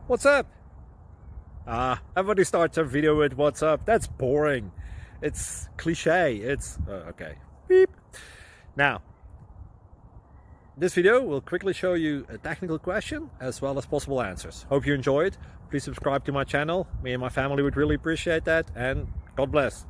What's up? Everybody starts a video with what's up. That's boring. It's cliche. It's okay. Beep. Now, this video will quickly show you a technical question as well as possible answers. Hope you enjoy it. Please subscribe to my channel. Me and my family would really appreciate that, and God bless.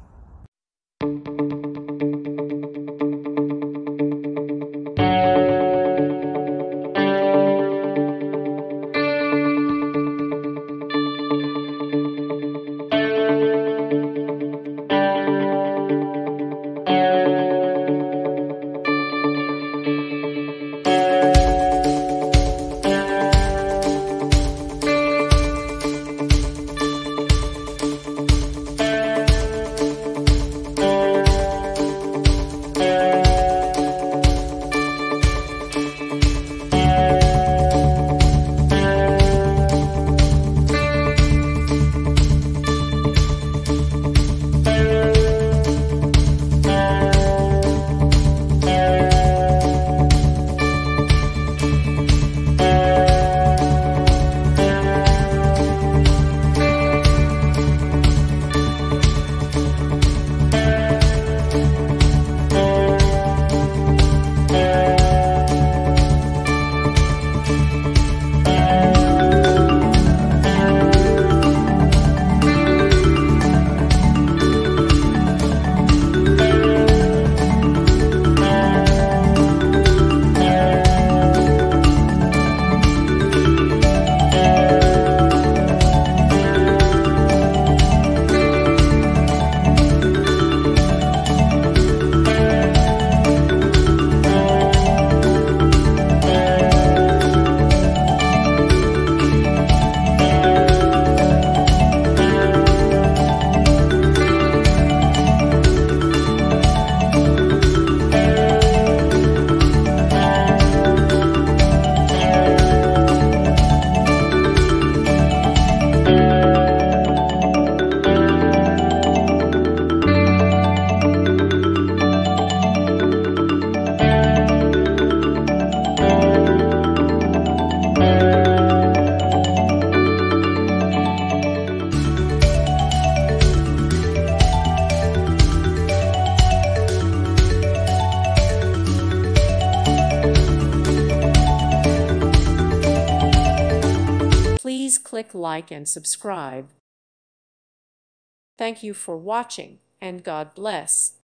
Please click like and subscribe. Thank you for watching, and God bless.